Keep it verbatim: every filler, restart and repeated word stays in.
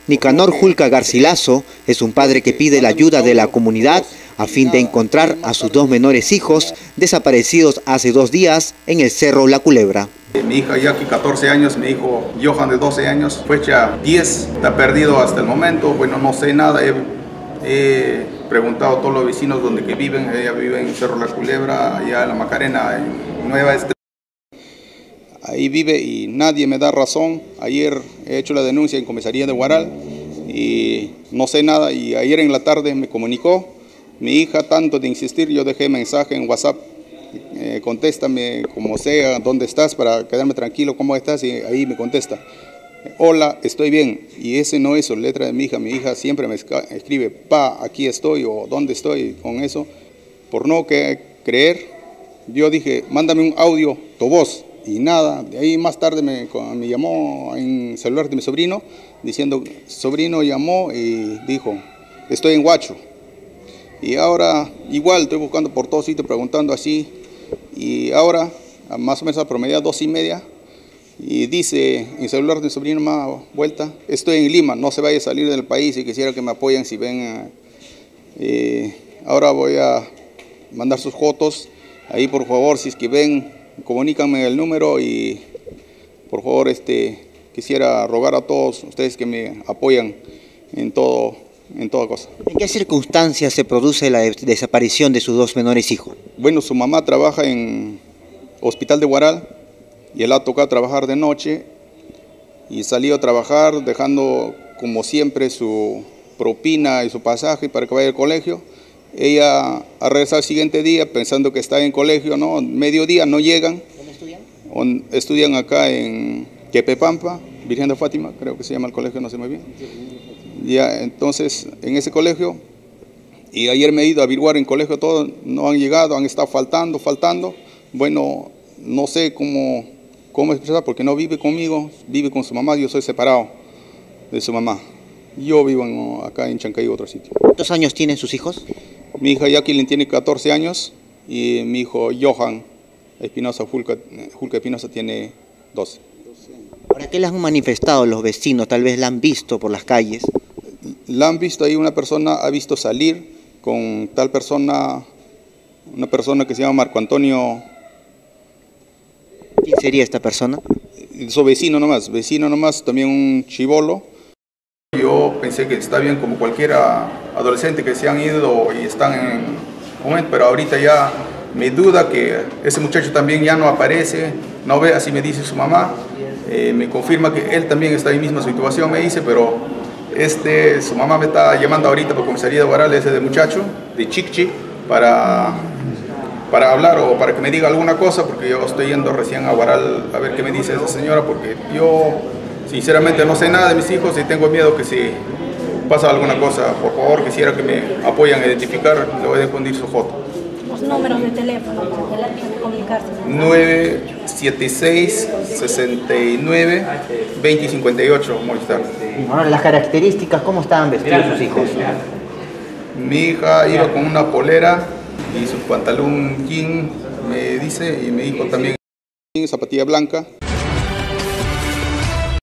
Nicanor Julca Garcilaso es un padre que pide la ayuda de la comunidad a fin de encontrar a sus dos menores hijos desaparecidos hace dos días en el Cerro La Culebra. Mi hija Jackie, catorce años, mi hijo Johan, de doce años, fecha diez, está perdido hasta el momento. Bueno, no sé nada, he, he preguntado a todos los vecinos donde que viven. Ella vive en Cerro La Culebra, allá en La Macarena, en Nueva Estrella. Ahí vive y nadie me da razón. Ayer he hecho la denuncia en comisaría de Huaral y no sé nada, y ayer en la tarde me comunicó mi hija, tanto de insistir, yo dejé mensaje en WhatsApp, eh, contéstame como sea, ¿dónde estás? Para quedarme tranquilo, ¿cómo estás? Y ahí me contesta, hola, estoy bien. Y ese no es la letra de mi hija. Mi hija siempre me escribe, pa, aquí estoy, o ¿dónde estoy? Con eso, por no que creer, yo dije, mándame un audio, tu voz. Y nada, de ahí más tarde me, me llamó en celular de mi sobrino, diciendo, sobrino llamó y dijo, estoy en Huacho. Y ahora igual estoy buscando por todos sitios, preguntando así, y ahora más o menos a promedio dos y media, y dice en celular de mi sobrino más vuelta, estoy en Lima, no se vaya a salir del país y quisiera que me apoyen si ven. Eh, ahora voy a mandar sus fotos, ahí por favor, si es que ven, comunícanme el número y por favor este, quisiera rogar a todos ustedes que me apoyan en todo, en toda cosa. ¿En qué circunstancias se produce la desaparición de sus dos menores hijos? Bueno, su mamá trabaja en Hospital de Huaral y él ha tocado trabajar de noche y salió a trabajar dejando como siempre su propina y su pasaje para que vaya al colegio. Ella ha regresado el siguiente día pensando que está en colegio, ¿no? Mediodía no llegan. ¿Dónde estudian? Estudian acá en Quepepampa, Virgen de Fátima, creo que se llama el colegio, no sé muy bien. Ya, entonces, en ese colegio, y ayer me he ido a averiguar en colegio, todos no han llegado, han estado faltando, faltando. Bueno, no sé cómo, cómo expresar, porque no vive conmigo, vive con su mamá, yo soy separado de su mamá. Yo vivo en, acá en Chancay, otro sitio. ¿Cuántos años tienen sus hijos? Mi hija Jacqueline tiene catorce años y mi hijo Johan Espinosa Julca, Julca Espinosa tiene doce. ¿Para qué le han manifestado los vecinos? Tal vez la han visto por las calles. La han visto ahí, una persona ha visto salir con tal persona, una persona que se llama Marco Antonio. ¿Quién sería esta persona? Su vecino nomás, vecino nomás, también un chibolo. Yo pensé que está bien como cualquier adolescente que se han ido y están en un momento, pero ahorita ya me duda que ese muchacho también ya no aparece, no ve, así me dice su mamá, eh, me confirma que él también está en la misma situación, me dice, pero este, su mamá me está llamando ahorita por comisaría de Huaral, ese de muchacho, de Chicchi, para, para hablar o para que me diga alguna cosa, porque yo estoy yendo recién a Huaral a ver qué me dice esa señora, porque yo sinceramente no sé nada de mis hijos y tengo miedo que si pasa alguna cosa, por favor, quisiera que me apoyen a identificar, le voy a difundir su foto. Los números de teléfono para comunicarse. nueve siete seis, seis nueve, dos cero cinco ocho, Movistar. Ahora, las características, ¿cómo estaban vestidos sus hijos? Mi hija iba con una polera y su pantalón jean, me dice, y mi hijo también, zapatilla blanca.